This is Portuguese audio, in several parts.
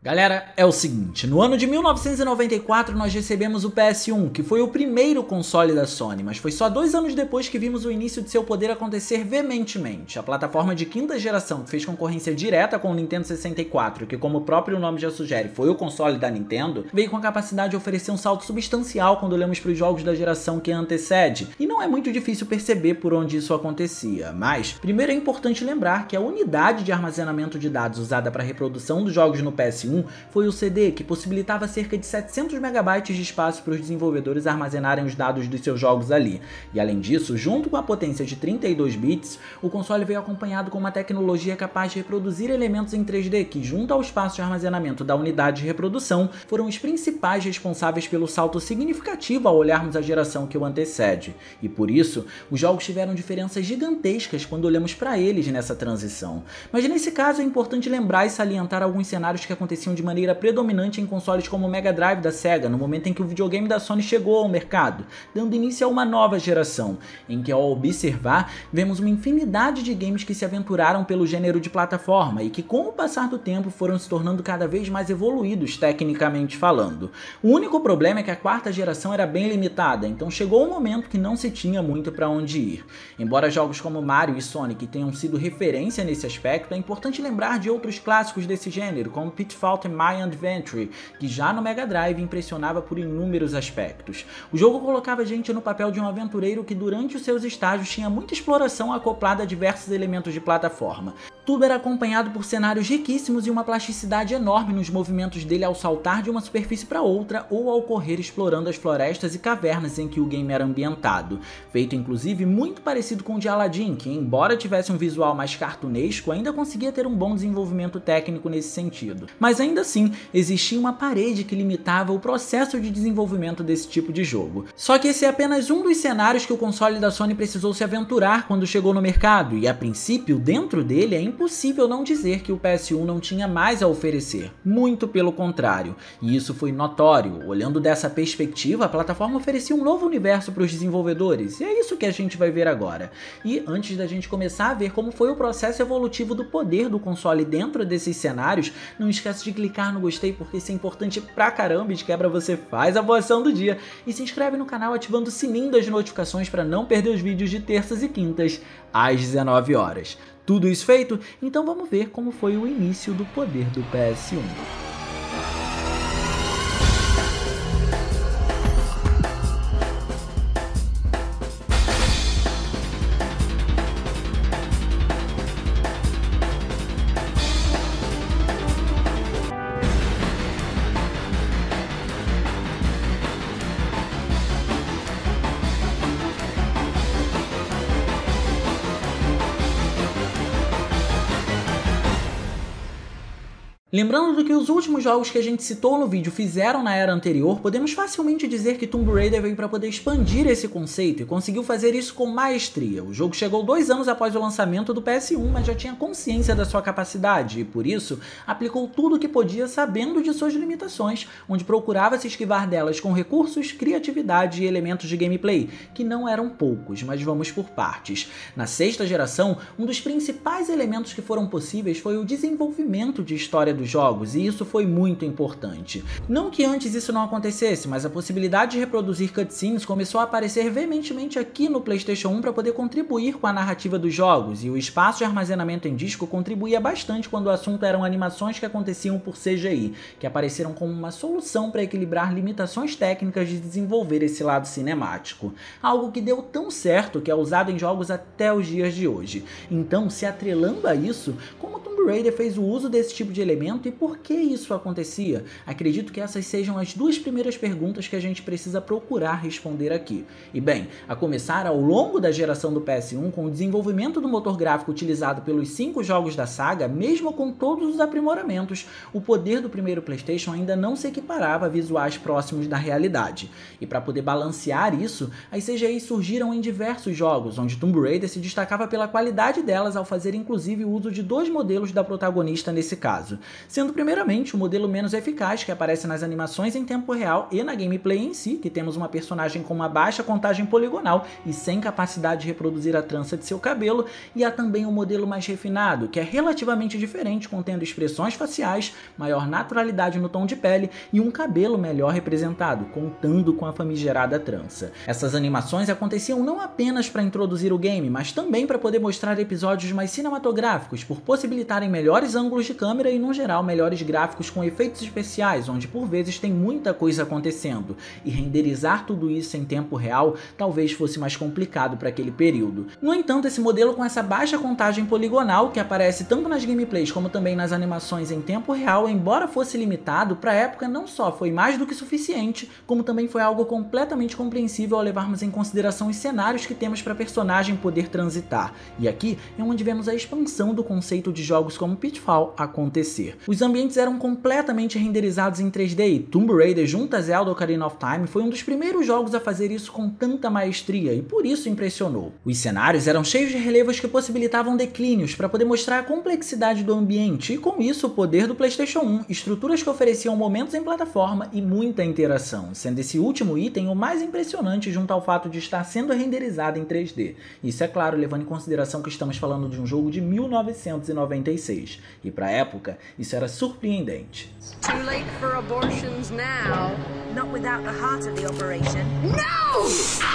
Galera, é o seguinte, no ano de 1994 nós recebemos o PS1, que foi o primeiro console da Sony, mas foi só 2 anos depois que vimos o início de seu poder acontecer veementemente. A plataforma de quinta geração, que fez concorrência direta com o Nintendo 64, que como o próprio nome já sugere, foi o console da Nintendo, veio com a capacidade de oferecer um salto substancial quando olhamos para os jogos da geração que a antecede, e não é muito difícil perceber por onde isso acontecia, mas primeiro é importante lembrar que a unidade de armazenamento de dados usada para a reprodução dos jogos no PS1 foi o CD, que possibilitava cerca de 700 MB de espaço para os desenvolvedores armazenarem os dados dos seus jogos ali. E além disso, junto com a potência de 32 bits, o console veio acompanhado com uma tecnologia capaz de reproduzir elementos em 3D que, junto ao espaço de armazenamento da unidade de reprodução, foram os principais responsáveis pelo salto significativo ao olharmos a geração que o antecede. E por isso, os jogos tiveram diferenças gigantescas quando olhamos para eles nessa transição. Mas nesse caso é importante lembrar e salientar alguns cenários que aconteciam de maneira predominante em consoles como o Mega Drive da Sega, no momento em que o videogame da Sony chegou ao mercado, dando início a uma nova geração, em que ao observar, vemos uma infinidade de games que se aventuraram pelo gênero de plataforma e que com o passar do tempo foram se tornando cada vez mais evoluídos tecnicamente falando. O único problema é que a quarta geração era bem limitada, então chegou um momento que não se tinha muito para onde ir. Embora jogos como Mario e Sonic tenham sido referência nesse aspecto, é importante lembrar de outros clássicos desse gênero, como Pitfall My Adventure, que já no Mega Drive impressionava por inúmeros aspectos. O jogo colocava a gente no papel de um aventureiro que durante os seus estágios tinha muita exploração acoplada a diversos elementos de plataforma. Tudo era acompanhado por cenários riquíssimos e uma plasticidade enorme nos movimentos dele ao saltar de uma superfície para outra ou ao correr explorando as florestas e cavernas em que o game era ambientado, feito inclusive muito parecido com o de Aladdin, que embora tivesse um visual mais cartunesco, ainda conseguia ter um bom desenvolvimento técnico nesse sentido. Mas ainda assim, existia uma parede que limitava o processo de desenvolvimento desse tipo de jogo. Só que esse é apenas um dos cenários que o console da Sony precisou se aventurar quando chegou no mercado, e a princípio, dentro dele, é impossível não dizer que o PS1 não tinha mais a oferecer, muito pelo contrário, e isso foi notório. Olhando dessa perspectiva, a plataforma oferecia um novo universo para os desenvolvedores, e é isso que a gente vai ver agora. E antes da gente começar a ver como foi o processo evolutivo do poder do console dentro desses cenários, não esquece de clicar no gostei, porque isso é importante pra caramba, e de quebra você faz a boa ação do dia e se inscreve no canal ativando o sininho das notificações para não perder os vídeos de terças e quintas às 19 horas. Tudo isso feito? Então vamos ver como foi o início do poder do PS1. Lembrando do que os últimos jogos que a gente citou no vídeo fizeram na era anterior, podemos facilmente dizer que Tomb Raider veio para poder expandir esse conceito e conseguiu fazer isso com maestria. O jogo chegou 2 anos após o lançamento do PS1, mas já tinha consciência da sua capacidade e, por isso, aplicou tudo o que podia sabendo de suas limitações, onde procurava se esquivar delas com recursos, criatividade e elementos de gameplay, que não eram poucos, mas vamos por partes. Na sexta geração, um dos principais elementos que foram possíveis foi o desenvolvimento de história dos jogos, e isso foi muito importante. Não que antes isso não acontecesse, mas a possibilidade de reproduzir cutscenes começou a aparecer veementemente aqui no PlayStation 1 para poder contribuir com a narrativa dos jogos, e o espaço de armazenamento em disco contribuía bastante quando o assunto eram animações que aconteciam por CGI, que apareceram como uma solução para equilibrar limitações técnicas de desenvolver esse lado cinemático. Algo que deu tão certo que é usado em jogos até os dias de hoje. Então, se atrelando a isso, como Tomb Raider fez o uso desse tipo de elemento e por que isso acontecia? Acredito que essas sejam as duas primeiras perguntas que a gente precisa procurar responder aqui. E bem, a começar ao longo da geração do PS1, com o desenvolvimento do motor gráfico utilizado pelos 5 jogos da saga, mesmo com todos os aprimoramentos, o poder do primeiro PlayStation ainda não se equiparava a visuais próximos da realidade. E para poder balancear isso, as CGIs surgiram em diversos jogos, onde Tomb Raider se destacava pela qualidade delas ao fazer inclusive o uso de 2 modelos da protagonista nesse caso. sendo primeiramente o modelo menos eficaz, que aparece nas animações em tempo real e na gameplay em si, que temos uma personagem com uma baixa contagem poligonal e sem capacidade de reproduzir a trança de seu cabelo, e há também um modelo mais refinado, que é relativamente diferente, contendo expressões faciais, maior naturalidade no tom de pele e um cabelo melhor representado, contando com a famigerada trança. Essas animações aconteciam não apenas para introduzir o game, mas também para poder mostrar episódios mais cinematográficos, por possibilitarem melhores ângulos de câmera e, no geral, melhores gráficos com efeitos especiais, onde por vezes tem muita coisa acontecendo, e renderizar tudo isso em tempo real talvez fosse mais complicado para aquele período. No entanto, esse modelo com essa baixa contagem poligonal, que aparece tanto nas gameplays como também nas animações em tempo real, embora fosse limitado, para a época não só foi mais do que suficiente, como também foi algo completamente compreensível ao levarmos em consideração os cenários que temos para a personagem poder transitar. E aqui é onde vemos a expansão do conceito de jogos como Pitfall acontecer. Os ambientes eram completamente renderizados em 3D e Tomb Raider junto a Zelda Ocarina of Time foi um dos primeiros jogos a fazer isso com tanta maestria e por isso impressionou. Os cenários eram cheios de relevos que possibilitavam declínios para poder mostrar a complexidade do ambiente e com isso o poder do PlayStation 1, estruturas que ofereciam momentos em plataforma e muita interação, sendo esse último item o mais impressionante junto ao fato de estar sendo renderizado em 3D. Isso é claro, levando em consideração que estamos falando de um jogo de 1996 e para a época isso era surpreendente. Too late for abortions now. Not without the heart of the operation. No!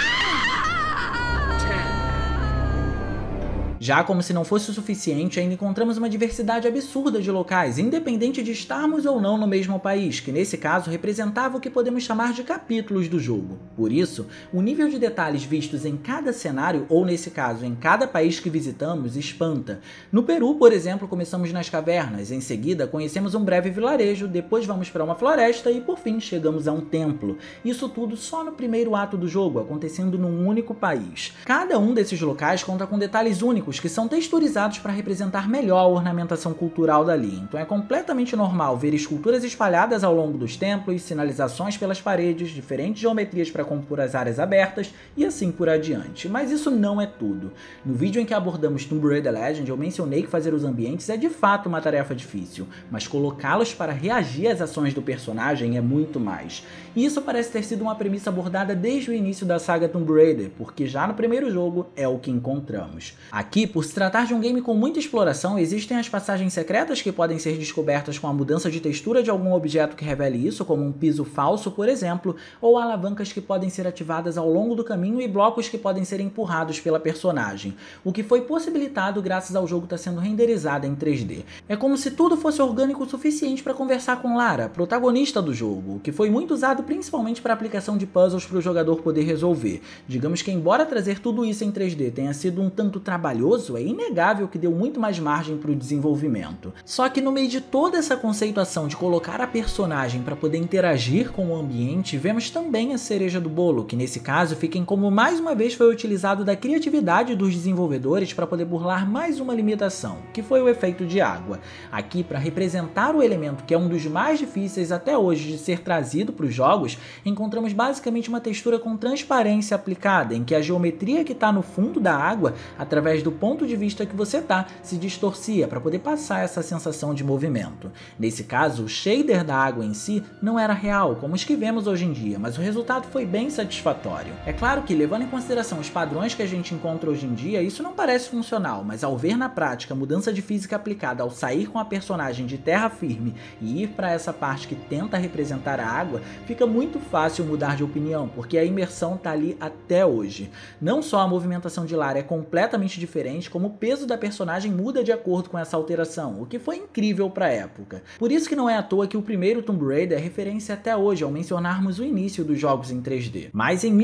Já como se não fosse o suficiente, ainda encontramos uma diversidade absurda de locais, independente de estarmos ou não no mesmo país, que nesse caso representava o que podemos chamar de capítulos do jogo. Por isso, o nível de detalhes vistos em cada cenário, ou nesse caso, em cada país que visitamos, espanta. No Peru, por exemplo, começamos nas cavernas, em seguida conhecemos um breve vilarejo, depois vamos para uma floresta e por fim chegamos a um templo. Isso tudo só no primeiro ato do jogo, acontecendo num único país. Cada um desses locais conta com detalhes únicos que são texturizados para representar melhor a ornamentação cultural dali. Então é completamente normal ver esculturas espalhadas ao longo dos templos, sinalizações pelas paredes, diferentes geometrias para compor as áreas abertas e assim por adiante. Mas isso não é tudo. No vídeo em que abordamos Tomb Raider Legend, eu mencionei que fazer os ambientes é de fato uma tarefa difícil, mas colocá-los para reagir às ações do personagem é muito mais. E isso parece ter sido uma premissa abordada desde o início da saga Tomb Raider, porque já no primeiro jogo é o que encontramos. Aqui, por se tratar de um game com muita exploração, existem as passagens secretas que podem ser descobertas com a mudança de textura de algum objeto que revele isso, como um piso falso, por exemplo, ou alavancas que podem ser ativadas ao longo do caminho e blocos que podem ser empurrados pela personagem, o que foi possibilitado graças ao jogo estar sendo renderizado em 3D. É como se tudo fosse orgânico o suficiente para conversar com Lara, protagonista do jogo, o que foi muito usado principalmente para a aplicação de puzzles para o jogador poder resolver. Digamos que embora trazer tudo isso em 3D tenha sido um tanto trabalhoso, é inegável que deu muito mais margem para o desenvolvimento. Só que no meio de toda essa conceituação de colocar a personagem para poder interagir com o ambiente, vemos também a cereja do bolo, que nesse caso fica em como mais uma vez foi utilizado da criatividade dos desenvolvedores para poder burlar mais uma limitação, que foi o efeito de água. Aqui, para representar o elemento que é um dos mais difíceis até hoje de ser trazido para os jogos, encontramos basicamente uma textura com transparência aplicada, em que a geometria que está no fundo da água, através do ponto de vista que você está, se distorcia para poder passar essa sensação de movimento. Nesse caso, o shader da água em si não era real, como os que vemos hoje em dia, mas o resultado foi bem satisfatório. É claro que, levando em consideração os padrões que a gente encontra hoje em dia, isso não parece funcional, mas ao ver na prática a mudança de física aplicada ao sair com a personagem de terra firme e ir para essa parte que tenta representar a água, fica muito fácil mudar de opinião, porque a imersão tá ali até hoje. Não só a movimentação de Lara é completamente diferente, como o peso da personagem muda de acordo com essa alteração, o que foi incrível para a época. Por isso que não é à toa que o primeiro Tomb Raider é referência até hoje ao mencionarmos o início dos jogos em 3D. Mas em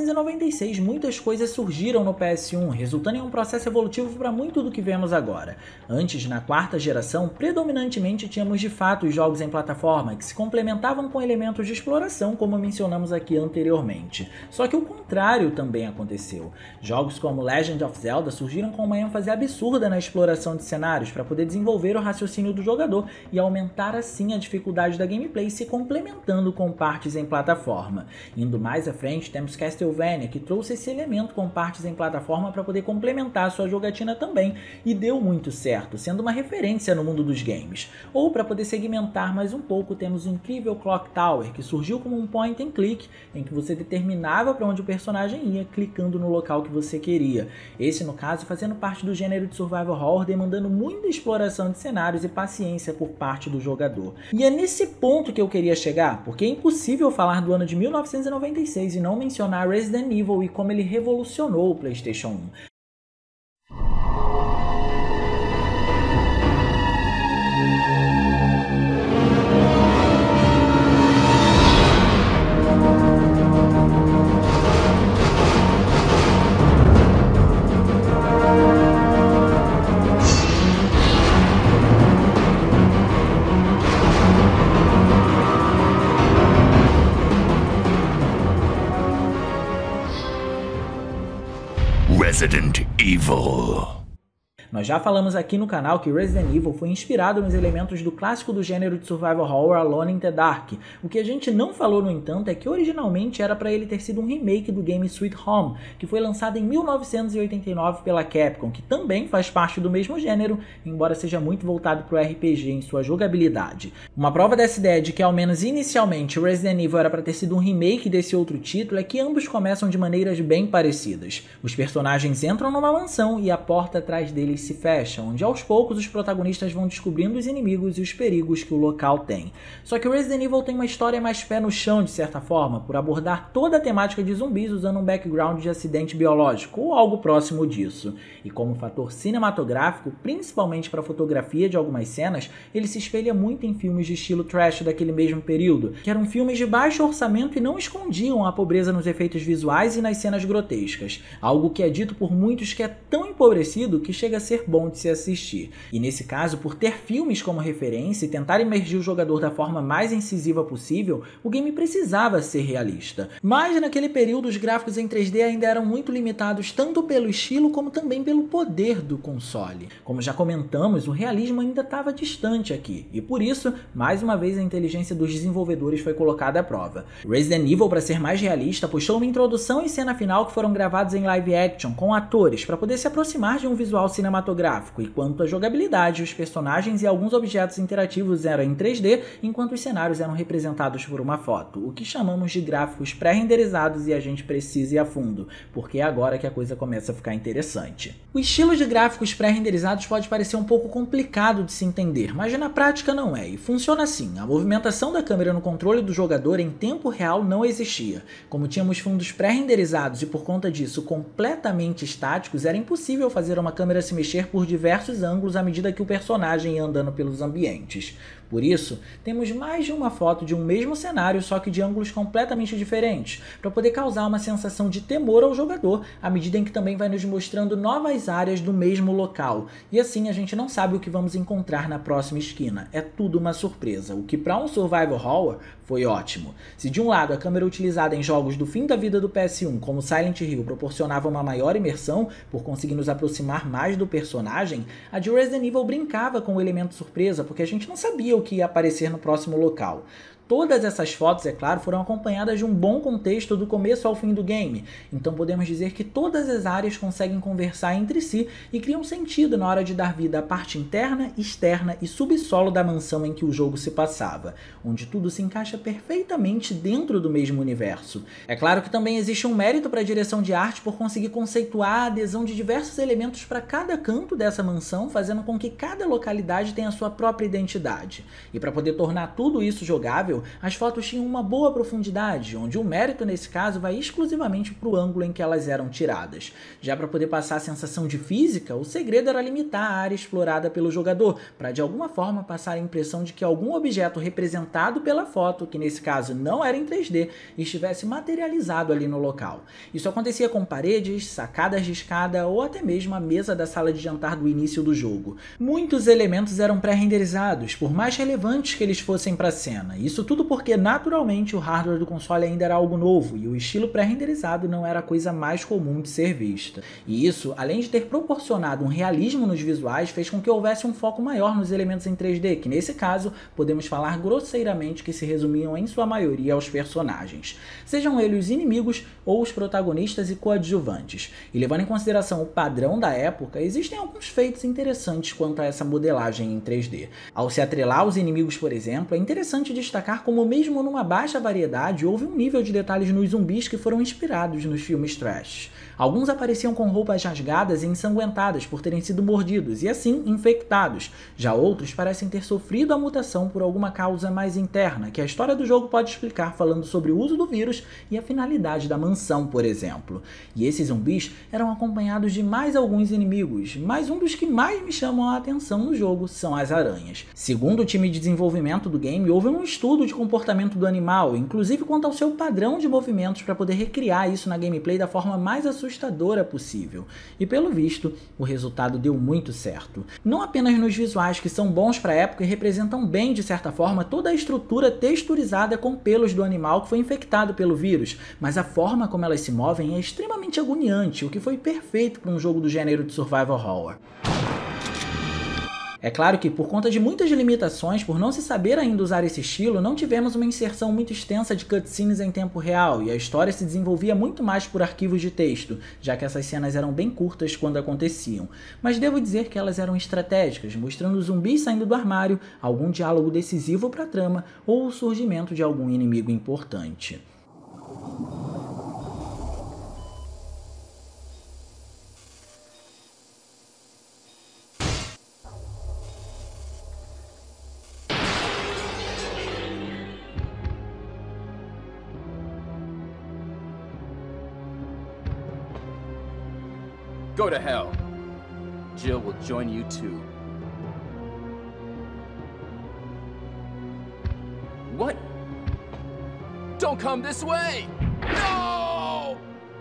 1996 muitas coisas surgiram no PS1, resultando em um processo evolutivo para muito do que vemos agora. Antes, na quarta geração, predominantemente tínhamos de fato os jogos em plataforma, que se complementavam com elementos de exploração, como mencionamos aqui anteriormente. Só que o contrário também aconteceu. Jogos como Legend of Zelda surgiram com uma ênfase absurda na exploração de cenários para poder desenvolver o raciocínio do jogador e aumentar assim a dificuldade da gameplay, se complementando com partes em plataforma. Indo mais à frente, temos Castlevania, que trouxe esse elemento com partes em plataforma para poder complementar a sua jogatina também, e deu muito certo, sendo uma referência no mundo dos games. Ou para poder segmentar mais um pouco, temos o incrível Clock Tower, que surgiu como um point and click, em que você determinava para onde o personagem ia, clicando no local que você queria. Esse, no caso, fazendo parte do gênero de survival horror, demandando muita exploração de cenários e paciência por parte do jogador. E é nesse ponto que eu queria chegar, porque é impossível falar do ano de 1996 e não mencionar Resident Evil e como ele revolucionou o PlayStation 1. Resident Evil. Nós já falamos aqui no canal que Resident Evil foi inspirado nos elementos do clássico do gênero de survival horror Alone in the Dark. O que a gente não falou, no entanto, é que originalmente era para ele ter sido um remake do game Sweet Home, que foi lançado em 1989 pela Capcom, que também faz parte do mesmo gênero, embora seja muito voltado para o RPG em sua jogabilidade. Uma prova dessa ideia de que, ao menos inicialmente, Resident Evil era para ter sido um remake desse outro título é que ambos começam de maneiras bem parecidas. Os personagens entram numa mansão e a porta atrás deles se fecha, onde aos poucos os protagonistas vão descobrindo os inimigos e os perigos que o local tem. Só que o Resident Evil tem uma história mais pé no chão, de certa forma, por abordar toda a temática de zumbis usando um background de acidente biológico ou algo próximo disso. E como fator cinematográfico, principalmente para a fotografia de algumas cenas, ele se espelha muito em filmes de estilo trash daquele mesmo período, que eram filmes de baixo orçamento e não escondiam a pobreza nos efeitos visuais e nas cenas grotescas, algo que é dito por muitos que é tão empobrecido que chega a ser bom de se assistir. E nesse caso, por ter filmes como referência e tentar imergir o jogador da forma mais incisiva possível, o game precisava ser realista. Mas naquele período os gráficos em 3D ainda eram muito limitados tanto pelo estilo como também pelo poder do console. Como já comentamos, o realismo ainda estava distante aqui, e por isso, mais uma vez a inteligência dos desenvolvedores foi colocada à prova. Resident Evil, para ser mais realista, puxou uma introdução e cena final que foram gravados em live action com atores para poder se aproximar de um visual cinematográfico, e quanto à jogabilidade, os personagens e alguns objetos interativos eram em 3D, enquanto os cenários eram representados por uma foto, o que chamamos de gráficos pré-renderizados, e a gente precisa ir a fundo, porque é agora que a coisa começa a ficar interessante. O estilo de gráficos pré-renderizados pode parecer um pouco complicado de se entender, mas na prática não é, e funciona assim: a movimentação da câmera no controle do jogador em tempo real não existia. Como tínhamos fundos pré-renderizados e por conta disso completamente estáticos, era impossível fazer uma câmera se mexer por diversos ângulos à medida que o personagem ia andando pelos ambientes. Por isso, temos mais de uma foto de um mesmo cenário, só que de ângulos completamente diferentes, para poder causar uma sensação de temor ao jogador, à medida em que também vai nos mostrando novas áreas do mesmo local. E assim a gente não sabe o que vamos encontrar na próxima esquina. É tudo uma surpresa, o que para um survival horror foi ótimo. Se de um lado a câmera utilizada em jogos do fim da vida do PS1, como Silent Hill, proporcionava uma maior imersão, por conseguir nos aproximar mais do personagem, a de Resident Evil brincava com o elemento surpresa, porque a gente não sabia o que ia aparecer no próximo local. Todas essas fotos, é claro, foram acompanhadas de um bom contexto do começo ao fim do game, então podemos dizer que todas as áreas conseguem conversar entre si e criam sentido na hora de dar vida à parte interna, externa e subsolo da mansão em que o jogo se passava, onde tudo se encaixa perfeitamente dentro do mesmo universo. É claro que também existe um mérito para a direção de arte por conseguir conceituar a adesão de diversos elementos para cada canto dessa mansão, fazendo com que cada localidade tenha sua própria identidade. E para poder tornar tudo isso jogável, as fotos tinham uma boa profundidade, onde o mérito nesse caso vai exclusivamente para o ângulo em que elas eram tiradas. Já para poder passar a sensação de física, o segredo era limitar a área explorada pelo jogador, para de alguma forma passar a impressão de que algum objeto representado pela foto, que nesse caso não era em 3D, estivesse materializado ali no local. Isso acontecia com paredes, sacadas de escada ou até mesmo a mesa da sala de jantar do início do jogo. Muitos elementos eram pré-renderizados, por mais relevantes que eles fossem para a cena. Isso tudo porque, naturalmente, o hardware do console ainda era algo novo e o estilo pré-renderizado não era a coisa mais comum de ser vista. E isso, além de ter proporcionado um realismo nos visuais, fez com que houvesse um foco maior nos elementos em 3D, que nesse caso, podemos falar grosseiramente que se resumiam em sua maioria aos personagens, sejam eles os inimigos ou os protagonistas e coadjuvantes. E levando em consideração o padrão da época, existem alguns feitos interessantes quanto a essa modelagem em 3D. Ao se atrelar aos inimigos, por exemplo, é interessante destacar como mesmo numa baixa variedade, houve um nível de detalhes nos zumbis que foram inspirados nos filmes trash. Alguns apareciam com roupas rasgadas e ensanguentadas por terem sido mordidos e assim infectados. Já outros parecem ter sofrido a mutação por alguma causa mais interna, que a história do jogo pode explicar falando sobre o uso do vírus e a finalidade da mansão, por exemplo. E esses zumbis eram acompanhados de mais alguns inimigos, mas um dos que mais me chamam a atenção no jogo são as aranhas. Segundo o time de desenvolvimento do game, houve um estudo de comportamento do animal, inclusive quanto ao seu padrão de movimentos para poder recriar isso na gameplay da forma mais assustadora possível. E pelo visto, o resultado deu muito certo. Não apenas nos visuais, que são bons para a época e representam bem, de certa forma, toda a estrutura texturizada com pelos do animal que foi infectado pelo vírus, mas a forma como elas se movem é extremamente agoniante, o que foi perfeito para um jogo do gênero de survival horror. É claro que, por conta de muitas limitações, por não se saber ainda usar esse estilo, não tivemos uma inserção muito extensa de cutscenes em tempo real, e a história se desenvolvia muito mais por arquivos de texto, já que essas cenas eram bem curtas quando aconteciam. Mas devo dizer que elas eram estratégicas, mostrando zumbis saindo do armário, algum diálogo decisivo para a trama, ou o surgimento de algum inimigo importante. Go to hell. Jill will join you too. What? Don't come this way! No!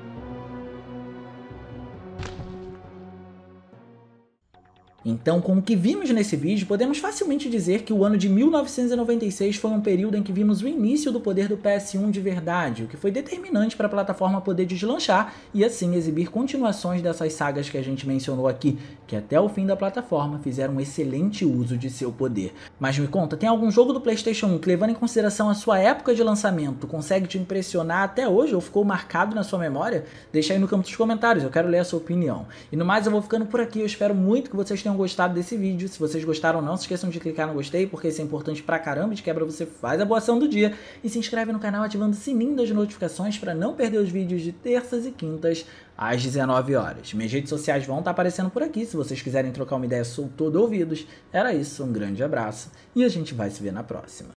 Então, com o que vimos nesse vídeo, podemos facilmente dizer que o ano de 1996 foi um período em que vimos o início do poder do PS1 de verdade, o que foi determinante para a plataforma poder deslanchar e assim exibir continuações dessas sagas que a gente mencionou aqui, que até o fim da plataforma fizeram um excelente uso de seu poder. Mas me conta, tem algum jogo do PlayStation 1 que, levando em consideração a sua época de lançamento, consegue te impressionar até hoje ou ficou marcado na sua memória? Deixa aí no campo dos comentários, eu quero ler a sua opinião. E no mais, eu vou ficando por aqui, eu espero muito que vocês tenham gostado desse vídeo. Se vocês gostaram, não se esqueçam de clicar no gostei, porque isso é importante pra caramba. De quebra você faz a boa ação do dia e se inscreve no canal ativando o sininho das notificações para não perder os vídeos de terças e quintas às 19 horas. Minhas redes sociais vão estar aparecendo por aqui, se vocês quiserem trocar uma ideia, sou todo ouvidos. Era isso, um grande abraço e a gente vai se ver na próxima.